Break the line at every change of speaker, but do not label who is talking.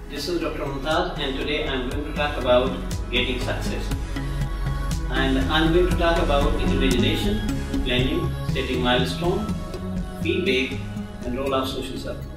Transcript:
This is Dr. Mumtaz, and today I am going to talk about getting success. And I am going to talk about imagination, planning, setting milestone, feedback, and role of social circle.